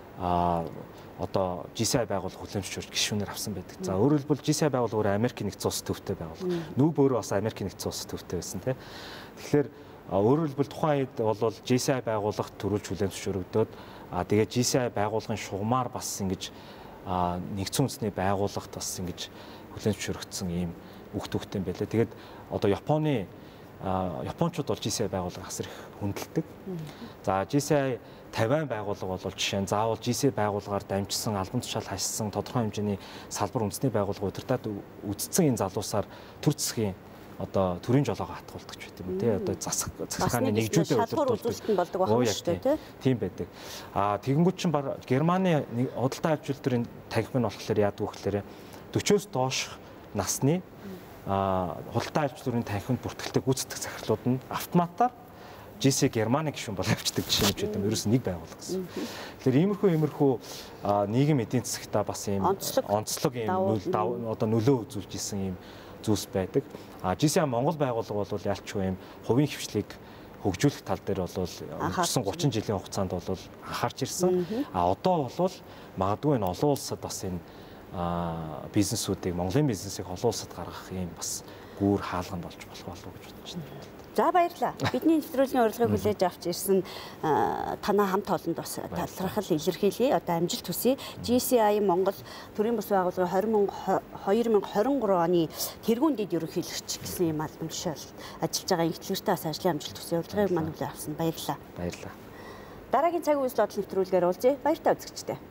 одоо GCI байгууллага хүлээмж зөвшөөрж гишүүнээр авсан байдаг. За өөрөөр хэлбэл GCI байгууллага өөрөө Америкийн нэгдсэн улс төвтэй байгууллага. Нүүб өөрөө бас Америкийн нэгдсэн улс төвтэй байсан тийм. Тэгэхээр өөрөөр хэлбэл тухайн үед бол GCI байгууллагт төрүүлж хүлээмж зөвшөөрөгдөөд тэгээд GCI байгууллагын шугамар бас ингэж нэгдсэн үндэсний байгууллагт бас ингэж хүлээмж зөвшөөрөгдсөн ийм бүх төвхтэй юм байлаа. Тэгээд одоо Япончууд бол GCI байгууллага асар их хүндэлдэг. За GCI 50 байгууллага бол жишээ нь заавал GCI байгууллагаар дамжсан, албан тушаал хашсан тодорхой хэмжээний салбар үндэсний байгууллага удирдаад үздсэн энэ залуусаар төр засгийн одоо төрийн жолоогоо хатгуулдаг ч гэдэг юм тий одоо засгааны нэгжүүдээ удирдуулдаг болдог байна шүү дээ тийм байдаг. Тэгэнгүүт чинь Германы худалдаа аж үйлдвэрийн танхим нь болохоор яадаг вэ гэхээр 40-оос доош насны худалдаа аж үйлдвэрийн танхимд бүртгэлтэй гүйцэтгэх захирлууд нь автоматар GC Германы гишүүн бол авчдаг жишээ нь юм. Ерөөс нэг байгууллага гэсэн. Тэгэхээр иймэрхүү нийгэм эдийн засагтаа бас ийм онцлог ийм одоо нөлөө үзүүлж исэн ийм зүйлс байдаг. GCI Монгол байгууллага бол ялчгүй ийм хувийн хвшлийг хөгжүүлэх тал дээр бол өнгөрсөн 30 жилийн хугацаанд бол анхаарч ирсэн. Одоо бол магадгүй энэ олон улсад бас энэ бизнесүүдийг Монголын бизнесийг олон улсад гаргах ийм бас гүүр хаалганд болж болох болов уу гэж бодож байна. За баярлалаа. Бидний нэвтрүүлгийн урилгыг хүлээж авч ирсэн танаа хамт олонд бас талархал илэрхийлье. Одоо амжилт хүсье. GCI Монгол төрийн бас байгууллага 2023 оны тэргуун дэд ерөнхийлөгч гэсэн юм албан тушаалд ажиллаж байгаа ихтлэгчтэй бас ажлын амжилт хүсье. Урилгыг маань хүлээн авсан. Баярлалаа. Баярлалаа. Дараагийн цаг үеийн бодлого нэвтрүүлгээр уулзъя. Баяртай үзэгчдээ.